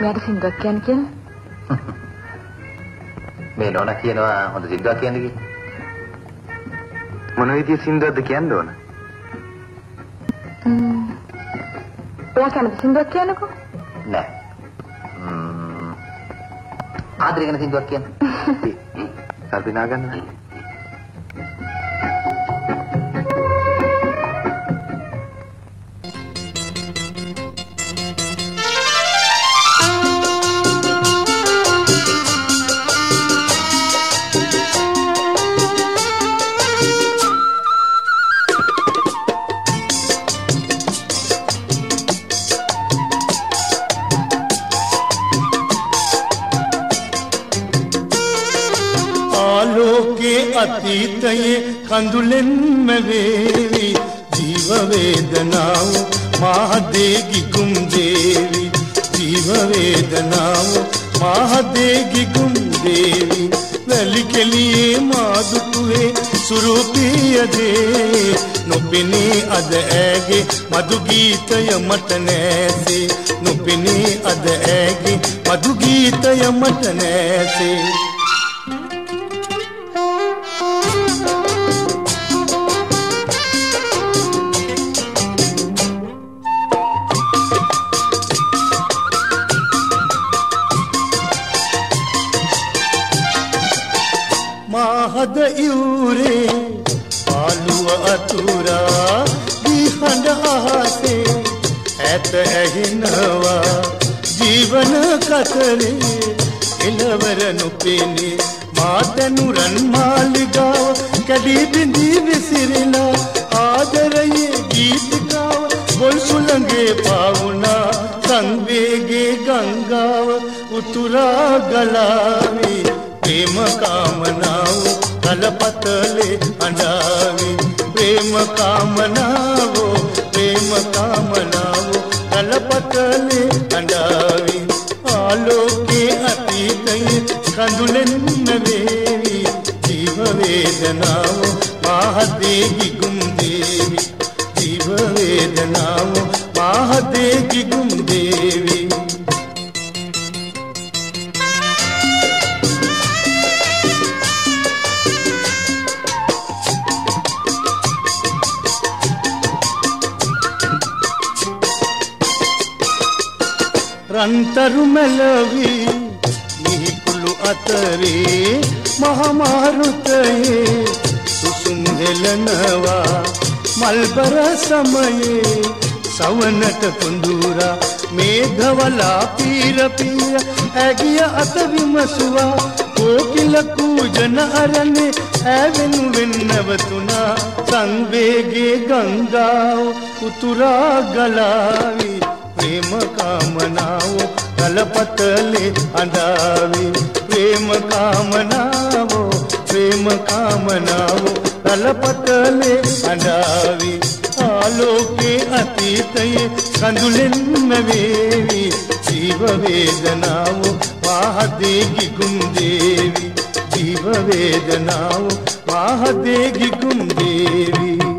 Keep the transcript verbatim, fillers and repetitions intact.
මෙයාට සින්දුවක් කියන්න කියලා. මේ නෝනා කියනවා හොඳ සින්දුවක් කියන්න කියලා. මොන විදිහේ සින්දුවක්ද කියන්න ඕන? ම්ම්. ඔයා කැමති සින්දුවක් කියන්නකෝ. නෑ. ම්ම්. ආදරේ ගැන සින්දුවක් කියන්න. කල්පනා ගන්න. අතීතයේ කඳුලෙන්ම වේවි ජීව වේදනාව මහදේ ගිගුම් දේවි ජීව වේදනාව මහදේ ගිගුම් දේවි වැලි කෙලියේ මාදුකුවේ සුරුපිය දේ නොපෙනී අද ඇගේ මధు ගීතය මට නැසේ නොපෙනී අද ඇගේ මధు ගීතය මට නැසේ මහද ඉවුරේ පාළුව අතුරා දිහඬ අහසේ ඇත ඇහෙනවා ජීවන කතරේ එළවර නොපෙනේ මාතනුරන් මාලිගාව කැඩී බිඳී විසිරිලා ආදරයේ ගීතිකාව ගොල් සුළඟේ පාවුණා සංවේගේ ගංගාව උතුරා ගලාවි प्रेम कामनाओ तलपतले अंडावी प्रेम कामनाओ प्रेम कामनाओ तलपतले अंडावी आलोके अतीतये कंदुलेन्न वेवी जीव वेदनाओ महादेगी गुम देवी जीव वेदनाओ महादेगी गुम देवी රන්තරු මැලවි මිහිකුළු අතරේ මහමාරුතයේ සුසුම් හෙලනවා මල්බර සමයේ සවනට කුඳුරා මේඝවලා පීර පීර ඇගිය අත විමසුවා කෝකිල කූජන අරනේ ඇවෙනු වෙන්නවතුනා සංවේගේ ගංගාව උතුරා ගලාවි प्रेम कामनाओ तलपतले अंडावी प्रेम कामनाओ प्रेम कामनाओ तलपतले अंडावी आलोके अतीतये कंदुलेन्न वेवी जीव वेदनाओ महादेगी गुम देवी जीव वेदनाओ महादेगी गुम देवी